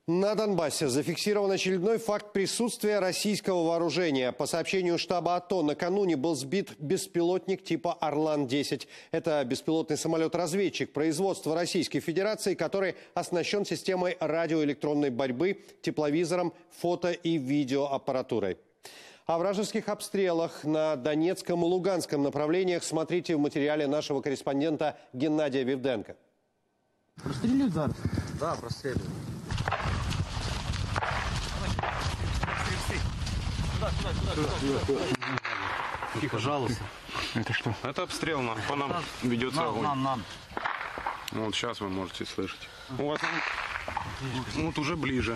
На Донбассе зафиксирован очередной факт присутствия российского вооружения. По сообщению штаба АТО, накануне был сбит беспилотник типа «Орлан-10». Это беспилотный самолет-разведчик производства Российской Федерации, который оснащен системой радиоэлектронной борьбы, тепловизором, фото- и видеоаппаратурой. О вражеских обстрелах на Донецком и Луганском направлениях смотрите в материале нашего корреспондента Геннадия Вивденко. Простреливают зараз? Да, простреливают. Тихо, пожалуйста. Это что? Это обстрел по нам ведется огонь. Нам. Вот сейчас вы можете слышать. У вас вот уже ближе.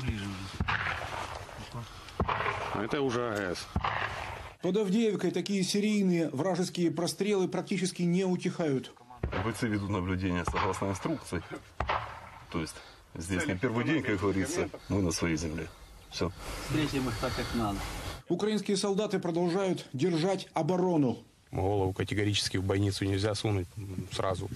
Это уже АЭС. Под Авдеевкой такие серийные вражеские прострелы практически не утихают. Бойцы ведут наблюдение согласно инструкции. То есть здесь не первый день, как говорится, мы на своей земле. Все. Встретим их так, как надо. Украинские солдаты продолжают держать оборону. Голову категорически в бойницу нельзя сунуть сразу.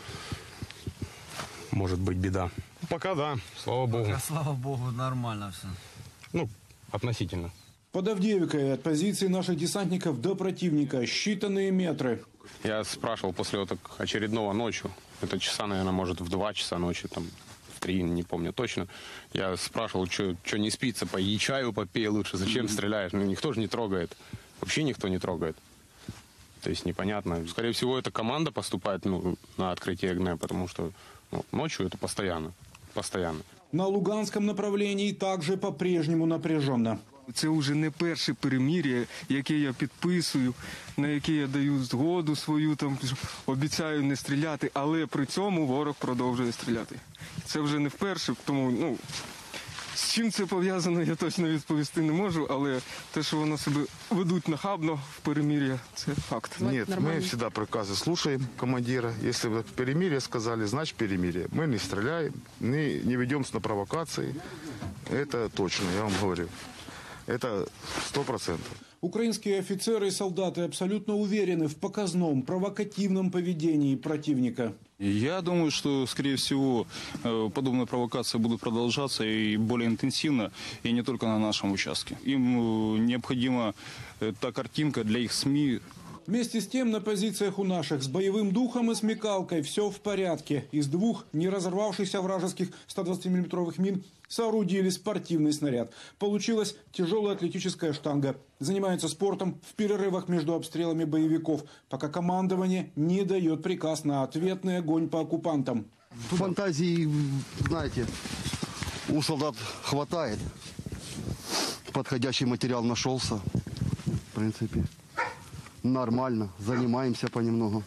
Может быть беда. Пока да, слава богу. Слава богу, нормально все. Ну, относительно. Под Авдеевкой от позиции наших десантников до противника считанные метры. Я спрашивал после вот очередного ночью, это часа, наверное, может в 2 часа ночи, там, в 3, не помню точно. Я спрашивал, что не спится, пои чаю попей лучше, зачем стреляешь? Ну, никто же не трогает, вообще никто не трогает. То есть непонятно. Скорее всего, эта команда поступает на открытие огня, потому что ночью это постоянно. На Луганском направлении также по-прежнему напряженно. Це вже не перше перемир'я, яке я підписую, на яке я даю згоду свою, там обіцяю не стріляти, але при цьому ворог продовжує стріляти. Це вже не вперше, тому з чим це пов'язано, я точно відповісти не можу, але те, що вони себе ведуть нахабно в перемир'я, це факт. Нет, мы всегда приказы слушаем командира. Если бы перемирие сказали, значит перемирие. Мы не стреляем, не ведемся на провокации. Это точно, я вам говорю. Это 100%. Украинские офицеры и солдаты абсолютно уверены в показном провокативном поведении противника. Я думаю, что, скорее всего, подобные провокации будут продолжаться и более интенсивно, и не только на нашем участке. Им необходима та картинка для их СМИ. Вместе с тем на позициях у наших с боевым духом и смекалкой все в порядке. Из 2 не разорвавшихся вражеских 120-мм мин соорудили спортивный снаряд. Получилась тяжелая атлетическая штанга. Занимаются спортом в перерывах между обстрелами боевиков, пока командование не дает приказ на ответный огонь по оккупантам. Фантазии, знаете, у солдат хватает. Подходящий материал нашелся, в принципе. Нормально, занимаемся понемногу.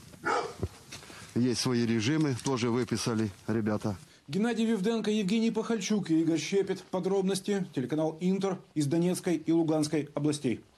Есть свои режимы, тоже выписали ребята. Геннадий Вивденко, Евгений Пахальчук и Игорь Щепет. Подробности телеканал Интер из Донецкой и Луганской областей.